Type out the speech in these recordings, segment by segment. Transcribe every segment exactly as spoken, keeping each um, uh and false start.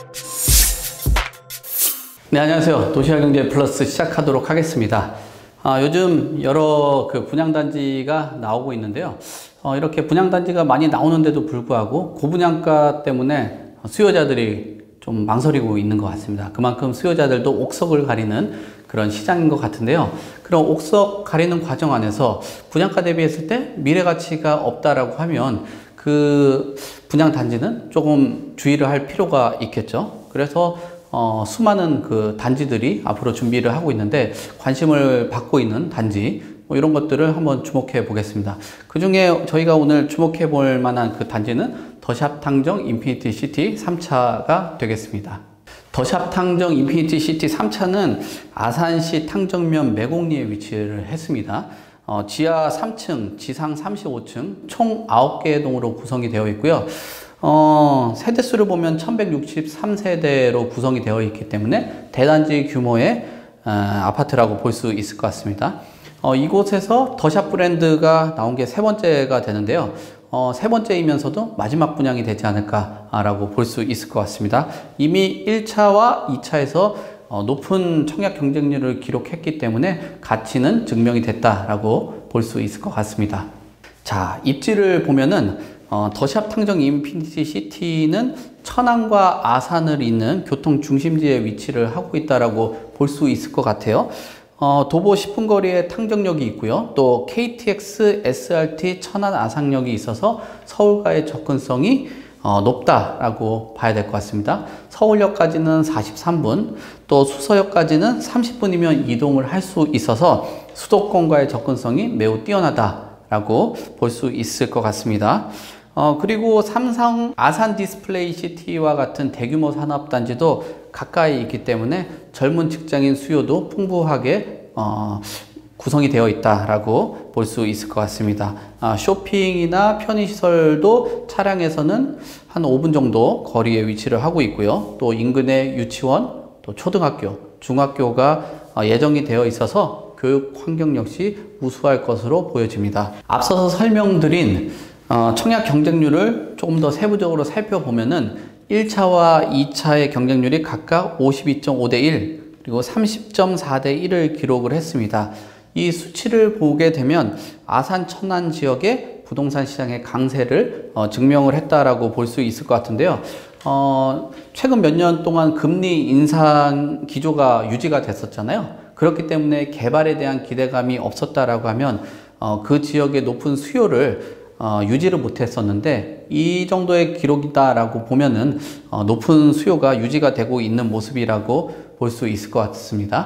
네, 안녕하세요. 도시화경제 플러스 시작하도록 하겠습니다. 아, 요즘 여러 그 분양단지가 나오고 있는데요. 어, 이렇게 분양단지가 많이 나오는데도 불구하고 고분양가 때문에 수요자들이 좀 망설이고 있는 것 같습니다. 그만큼 수요자들도 옥석을 가리는 그런 시장인 것 같은데요. 그런 옥석 가리는 과정 안에서 분양가 대비했을 때 미래 가치가 없다라고 하면 그 분양단지는 조금 주의를 할 필요가 있겠죠. 그래서 어, 수많은 그 단지들이 앞으로 준비를 하고 있는데 관심을 받고 있는 단지 뭐 이런 것들을 한번 주목해 보겠습니다. 그 중에 저희가 오늘 주목해 볼 만한 그 단지는 더샵 탕정 인피니티 시티 삼 차가 되겠습니다. 더샵 탕정 인피니티 시티 삼 차는 아산시 탕정면 매곡리에 위치를 했습니다. 어, 지하 삼 층, 지상 삼십오 층, 총 아홉 개의 동으로 구성이 되어 있고요. 어, 세대수를 보면 천백육십삼 세대로 구성이 되어 있기 때문에 대단지 규모의 어, 아파트라고 볼 수 있을 것 같습니다. 어, 이곳에서 더샵 브랜드가 나온 게 세 번째가 되는데요. 어, 세 번째이면서도 마지막 분양이 되지 않을까라고 볼 수 있을 것 같습니다. 이미 일 차와 이 차에서 어, 높은 청약 경쟁률을 기록했기 때문에 가치는 증명이 됐다라고 볼 수 있을 것 같습니다. 자, 입지를 보면은 어, 더샵 탕정 인피니티 시티는 천안과 아산을 잇는 교통 중심지에 위치를 하고 있다라고 볼 수 있을 것 같아요. 어, 도보 십 분 거리에 탕정역이 있고요. 또 케이티엑스, 에스알티, 천안 아산역이 있어서 서울과의 접근성이 어, 높다라고 봐야 될 것 같습니다. 서울역까지는 사십삼 분, 또 수서역까지는 삼십 분이면 이동을 할 수 있어서 수도권과의 접근성이 매우 뛰어나다라고 볼 수 있을 것 같습니다. 어, 그리고 삼성 아산 디스플레이 시티와 같은 대규모 산업단지도 가까이 있기 때문에 젊은 직장인 수요도 풍부하게 어, 구성이 되어 있다라고 볼 수 있을 것 같습니다. 아, 쇼핑이나 편의시설도 차량에서는 한 오 분 정도 거리에 위치를 하고 있고요. 또 인근에 유치원, 또 초등학교, 중학교가 예정이 되어 있어서 교육 환경 역시 우수할 것으로 보여집니다. 앞서서 설명드린 어, 청약 경쟁률을 조금 더 세부적으로 살펴보면은 일 차와 이 차의 경쟁률이 각각 오십이 점 오 대 일 그리고 삼십 점 사 대 일을 기록을 했습니다. 이 수치를 보게 되면 아산 천안 지역의 부동산 시장의 강세를 어, 증명을 했다라고 볼 수 있을 것 같은데요. 어, 최근 몇 년 동안 금리 인상 기조가 유지가 됐었잖아요. 그렇기 때문에 개발에 대한 기대감이 없었다라고 하면 어, 그 지역의 높은 수요를 어, 유지를 못했었는데 이 정도의 기록이다라고 보면은 어, 높은 수요가 유지가 되고 있는 모습이라고 볼 수 있을 것 같습니다.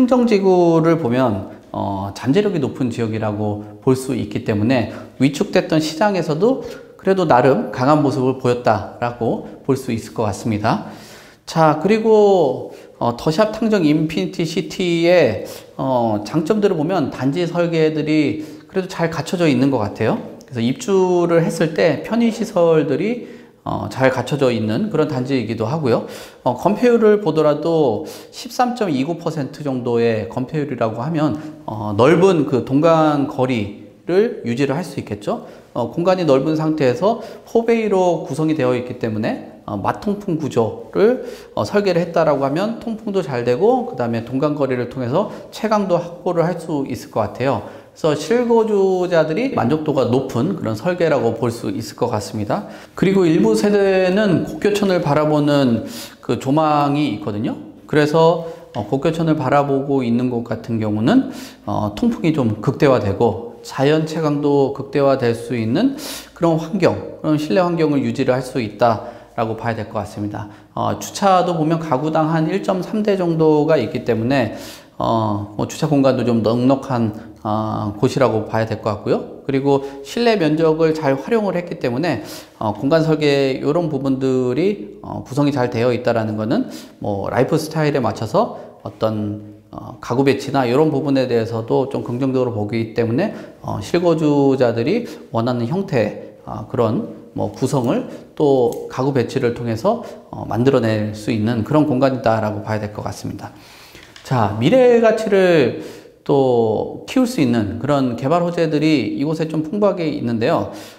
탕정지구를 보면 어, 잠재력이 높은 지역이라고 볼 수 있기 때문에 위축됐던 시장에서도 그래도 나름 강한 모습을 보였다라고 볼 수 있을 것 같습니다. 자, 그리고 어, 더샵 탕정 인피니티 시티의 어, 장점들을 보면 단지 설계들이 그래도 잘 갖춰져 있는 것 같아요. 그래서 입주를 했을 때 편의시설들이 어, 잘 갖춰져 있는 그런 단지이기도 하고요. 어, 건폐율을 보더라도 십삼 점 이구 퍼센트 정도의 건폐율이라고 하면 어, 넓은 그 동간 거리를 유지를 할 수 있겠죠. 어, 공간이 넓은 상태에서 포베이로 구성이 되어 있기 때문에 어, 마통풍 구조를 어, 설계를 했다라고 하면 통풍도 잘 되고 그 다음에 동간 거리를 통해서 채광도 확보를 할 수 있을 것 같아요. 그래서 실거주자들이 만족도가 높은 그런 설계라고 볼 수 있을 것 같습니다. 그리고 일부 세대는 곡교천을 바라보는 그 조망이 있거든요. 그래서 어, 곡교천을 바라보고 있는 곳 같은 경우는 어, 통풍이 좀 극대화되고 자연 채광도 극대화될 수 있는 그런 환경, 그런 실내 환경을 유지를 할 수 있다라고 봐야 될 것 같습니다. 어, 주차도 보면 가구당 한 일 점 삼 대 정도가 있기 때문에 어, 뭐 주차 공간도 좀 넉넉한 어, 곳이라고 봐야 될 것 같고요. 그리고 실내 면적을 잘 활용을 했기 때문에 어, 공간 설계 이런 부분들이 어, 구성이 잘 되어 있다라는 것은 뭐 라이프 스타일에 맞춰서 어떤 어, 가구 배치나 이런 부분에 대해서도 좀 긍정적으로 보기 때문에 어, 실거주자들이 원하는 형태의 어, 그런 뭐 구성을 또 가구 배치를 통해서 어, 만들어낼 수 있는 그런 공간이다라고 봐야 될 것 같습니다. 자, 미래 가치를 또 키울 수 있는 그런 개발 호재들이 이곳에 좀 풍부하게 있는데요.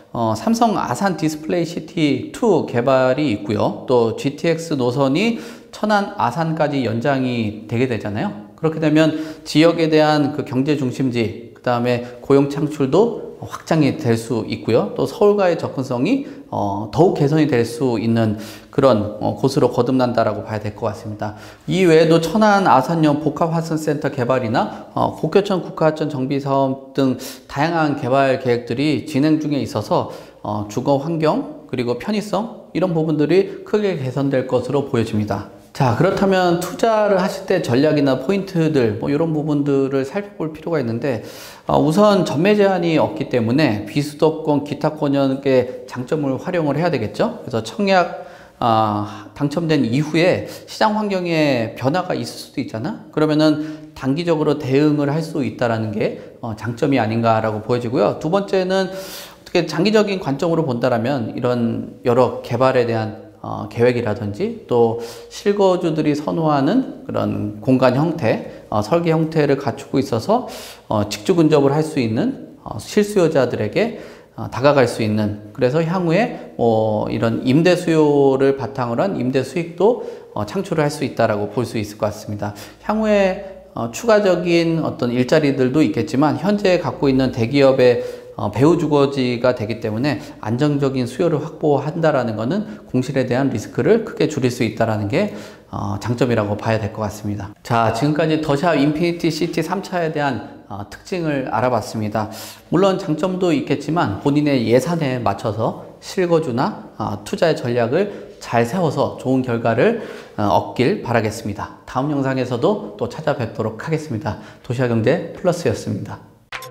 어, 삼성 아산 디스플레이 시티 투 개발이 있고요. 또 지티엑스 노선이 천안 아산까지 연장이 되게 되잖아요. 그렇게 되면 지역에 대한 그 경제 중심지, 그 다음에 고용 창출도 확장이 될 수 있고요. 또 서울과의 접근성이 어, 더욱 개선이 될 수 있는 그런 어, 곳으로 거듭난다라고 봐야 될 것 같습니다. 이 외에도 천안 아산역 복합화성센터 개발이나 어, 곡교천 국가하천 정비 사업 등 다양한 개발 계획들이 진행 중에 있어서 어, 주거 환경 그리고 편의성 이런 부분들이 크게 개선될 것으로 보여집니다. 자, 그렇다면 투자를 하실 때 전략이나 포인트들 뭐 이런 부분들을 살펴볼 필요가 있는데 어, 우선 전매 제한이 없기 때문에 비수도권 기타 권역의 장점을 활용을 해야 되겠죠. 그래서 청약 어, 당첨된 이후에 시장 환경에 변화가 있을 수도 있잖아. 그러면은 단기적으로 대응을 할 수 있다라는 게 어, 장점이 아닌가라고 보여지고요. 두 번째는 어떻게 장기적인 관점으로 본다라면 이런 여러 개발에 대한 어, 계획이라든지 또 실거주들이 선호하는 그런 공간 형태, 어, 설계 형태를 갖추고 있어서 어, 직주 근접을 할 수 있는 어, 실수요자들에게 어, 다가갈 수 있는, 그래서 향후에 뭐 이런 임대 수요를 바탕으로 한 임대 수익도 어, 창출을 할 수 있다라고 볼 수 있을 것 같습니다. 향후에 어, 추가적인 어떤 일자리들도 있겠지만 현재 갖고 있는 대기업의 어, 배후 주거지가 되기 때문에 안정적인 수요를 확보한다라는 것은 공실에 대한 리스크를 크게 줄일 수 있다라는 게 어, 장점이라고 봐야 될 것 같습니다. 자, 지금까지 더샵 인피니티 시티 삼 차에 대한 어, 특징을 알아봤습니다. 물론 장점도 있겠지만 본인의 예산에 맞춰서 실거주나 어, 투자의 전략을 잘 세워서 좋은 결과를 어, 얻길 바라겠습니다. 다음 영상에서도 또 찾아뵙도록 하겠습니다. 도시화경제 플러스였습니다.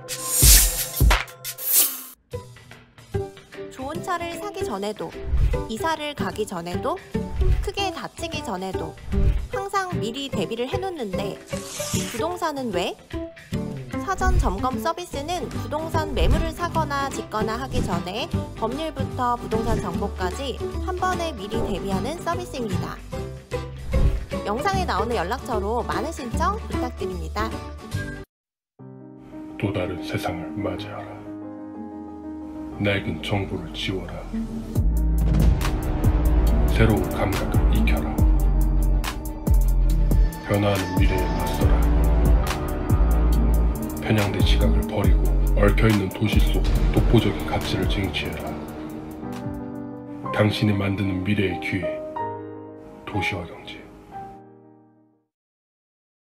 좋은 차를 사기 전에도, 이사를 가기 전에도, 크게 다치기 전에도 항상 미리 대비를 해놓는데 부동산은 왜? 사전 점검 서비스는 부동산 매물을 사거나 짓거나 하기 전에 법률부터 부동산 정보까지 한 번에 미리 대비하는 서비스입니다. 영상에 나오는 연락처로 많은 신청 부탁드립니다. 또 다른 세상을 맞이하라. 낡은 정보를 지워라. 새로운 감각을 익혀라. 변화하는 미래에 맞서라. 편향된 시각을 버리고 얽혀있는 도시 속 독보적인 가치를 쟁취해라. 당신이 만드는 미래의 기회, 도시화 경제.